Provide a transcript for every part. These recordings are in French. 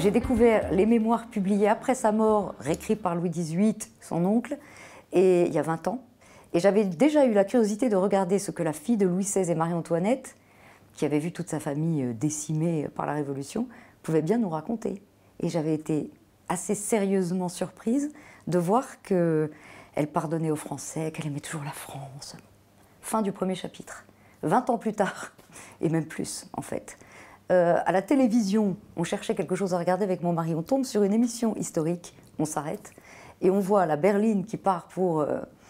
J'ai découvert les mémoires publiées après sa mort, réécrits par Louis XVIII, son oncle, et il y a 20 ans. Et j'avais déjà eu la curiosité de regarder ce que la fille de Louis XVI et Marie-Antoinette, qui avait vu toute sa famille décimée par la Révolution, pouvait bien nous raconter. Et j'avais été assez sérieusement surprise de voir qu'elle pardonnait aux Français, qu'elle aimait toujours la France. Fin du premier chapitre. 20 ans plus tard, et même plus en fait. À la télévision, on cherchait quelque chose à regarder avec mon mari. On tombe sur une émission historique, on s'arrête, et on voit la berline qui part pour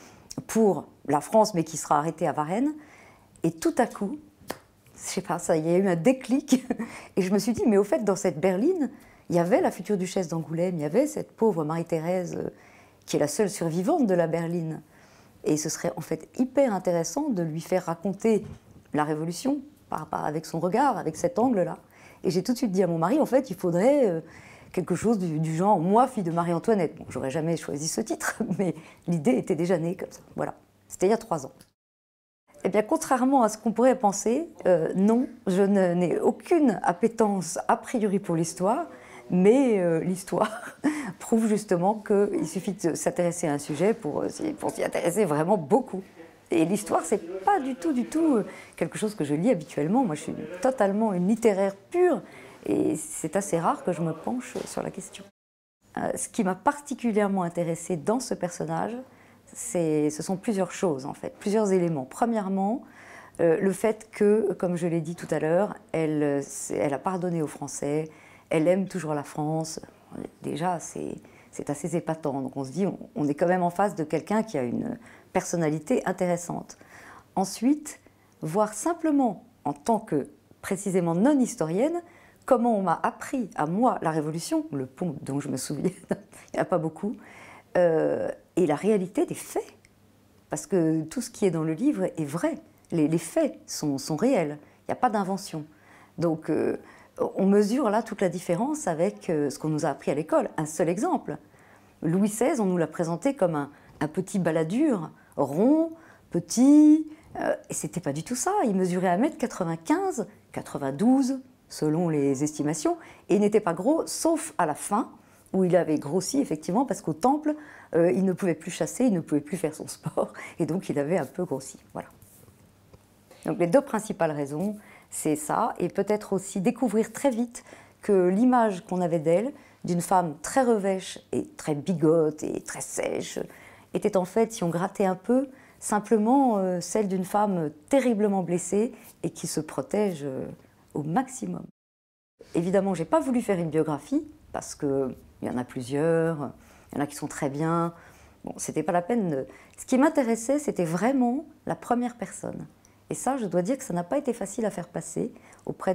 la France, mais qui sera arrêtée à Varennes. Et tout à coup, je sais pas, ça, il y a eu un déclic. Et je me suis dit, mais au fait, dans cette berline, il y avait la future duchesse d'Angoulême, il y avait cette pauvre Marie-Thérèse, qui est la seule survivante de la berline. Et ce serait en fait hyper intéressant de lui faire raconter la Révolution, avec son regard, avec cet angle-là. Et j'ai tout de suite dit à mon mari, en fait, il faudrait quelque chose du genre « Moi, fille de Marie-Antoinette ». Bon, j'aurais jamais choisi ce titre, mais l'idée était déjà née comme ça. Voilà. C'était il y a 3 ans. Eh bien, contrairement à ce qu'on pourrait penser, non, je n'ai aucune appétence a priori pour l'histoire, mais l'histoire prouve justement qu'il suffit de s'intéresser à un sujet pour s'y intéresser vraiment beaucoup. Et l'histoire, c'est pas du tout quelque chose que je lis habituellement. Moi, je suis totalement une littéraire pure, et c'est assez rare que je me penche sur la question. Ce qui m'a particulièrement intéressée dans ce personnage, ce sont plusieurs choses en fait, plusieurs éléments. Premièrement, le fait que, comme je l'ai dit tout à l'heure, elle a pardonné aux Français, elle aime toujours la France. Déjà, c'est assez épatant. Donc on se dit, on est quand même en face de quelqu'un qui a une personnalité intéressante. Ensuite, voir simplement, en tant que précisément non-historienne, comment on m'a appris à moi la Révolution, le pont dont je me souviens, il n'y en a pas beaucoup, et la réalité des faits. Parce que tout ce qui est dans le livre est vrai. Les faits sont réels. Il n'y a pas d'invention. Donc, on mesure là toute la différence avec ce qu'on nous a appris à l'école. Un seul exemple. Louis XVI, on nous l'a présenté comme un petit baladur, rond, petit, et c'était pas du tout ça. Il mesurait 1,95 m, 92 selon les estimations, et il n'était pas gros, sauf à la fin, où il avait grossi effectivement, parce qu'au temple, il ne pouvait plus chasser, il ne pouvait plus faire son sport, et donc il avait un peu grossi. Voilà. Donc les 2 principales raisons, c'est ça, et peut-être aussi découvrir très vite que l'image qu'on avait d'elle, d'une femme très revêche et très bigote et très sèche, était en fait, si on grattait un peu, simplement celle d'une femme terriblement blessée et qui se protège au maximum. Évidemment, je n'ai pas voulu faire une biographie, parce qu'il y en a plusieurs, il y en a qui sont très bien. Bon, c'était pas la peine. Ce qui m'intéressait, c'était vraiment la première personne. Et ça, je dois dire que ça n'a pas été facile à faire passer auprès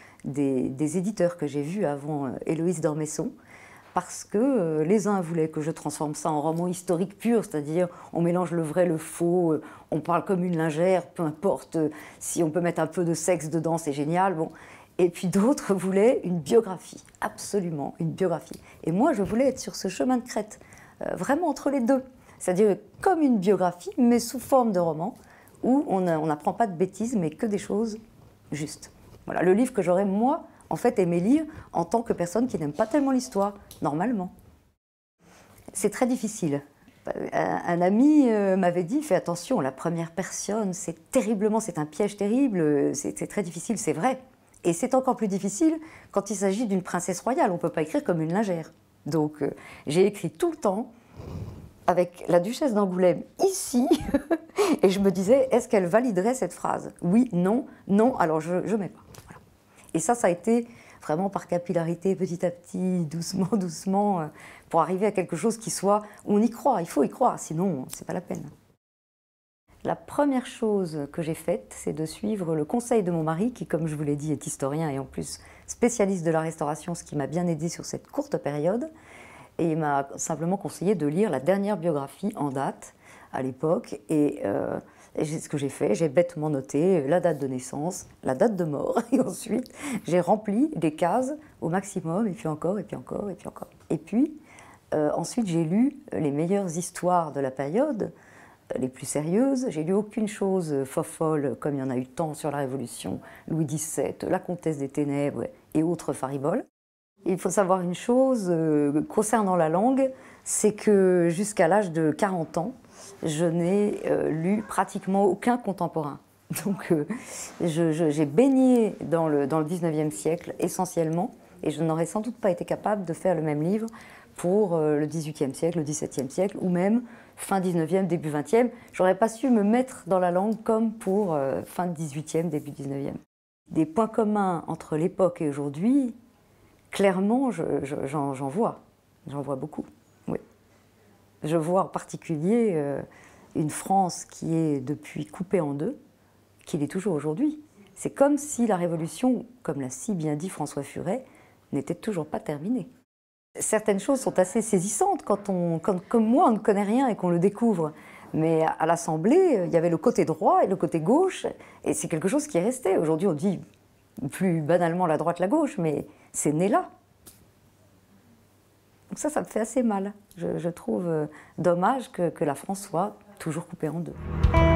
des éditeurs que j'ai vus avant Héloïse d'Ormesson, parce que les uns voulaient que je transforme ça en roman historique pur, c'est-à-dire on mélange le vrai, le faux, on parle comme une lingère, peu importe, si on peut mettre un peu de sexe dedans, c'est génial. Bon. Et puis d'autres voulaient une biographie, absolument une biographie. Et moi, je voulais être sur ce chemin de crête, vraiment entre les deux. C'est-à-dire comme une biographie, mais sous forme de roman, où on n'apprend pas de bêtises, mais que des choses justes. Voilà, le livre que j'aurais, moi, en fait, aimé lire en tant que personne qui n'aime pas tellement l'histoire, normalement. C'est très difficile. Un ami m'avait dit, fais attention, la première personne, c'est un piège terrible, c'est très difficile, c'est vrai. Et c'est encore plus difficile quand il s'agit d'une princesse royale, on ne peut pas écrire comme une lingère. Donc j'ai écrit tout le temps avec la duchesse d'Angoulême ici, et je me disais, est-ce qu'elle validerait cette phrase? Oui, non, non, alors je ne mets pas. Voilà. Et ça a été vraiment par capillarité, petit à petit, doucement, doucement, pour arriver à quelque chose qui soit, on y croit, il faut y croire, sinon c'est pas la peine. La première chose que j'ai faite, c'est de suivre le conseil de mon mari, qui, comme je vous l'ai dit, est historien et en plus spécialiste de la Restauration, ce qui m'a bien aidé sur cette courte période. Et il m'a simplement conseillé de lire la dernière biographie en date, à l'époque. Et c'est ce que j'ai fait, j'ai bêtement noté la date de naissance, la date de mort, et ensuite j'ai rempli des cases au maximum, et puis encore, et puis encore, et puis encore. Et puis, ensuite j'ai lu les meilleures histoires de la période, les plus sérieuses. J'ai lu aucune chose fofolle, comme il y en a eu tant sur la Révolution, Louis XVII, la Comtesse des Ténèbres et autres fariboles. Il faut savoir une chose concernant la langue, c'est que jusqu'à l'âge de 40 ans, je n'ai lu pratiquement aucun contemporain. Donc j'ai baigné dans le 19e siècle essentiellement, et je n'aurais sans doute pas été capable de faire le même livre pour le 18e siècle, le 17e siècle, ou même fin 19e, début 20e. J'aurais pas su me mettre dans la langue comme pour fin 18e, début 19e. Des points communs entre l'époque et aujourd'hui, clairement, j'en vois. J'en vois beaucoup, oui. Je vois en particulier une France qui est depuis coupée en deux, qu'il est toujours aujourd'hui. C'est comme si la Révolution, comme l'a si bien dit François Furet, n'était toujours pas terminée. Certaines choses sont assez saisissantes quand comme moi, on ne connaît rien et qu'on le découvre. Mais à l'Assemblée, il y avait le côté droit et le côté gauche, et c'est quelque chose qui est resté. Aujourd'hui, on dit plus banalement la droite, la gauche, mais c'est né là. Donc ça me fait assez mal. Je trouve dommage que la France soit toujours coupée en deux.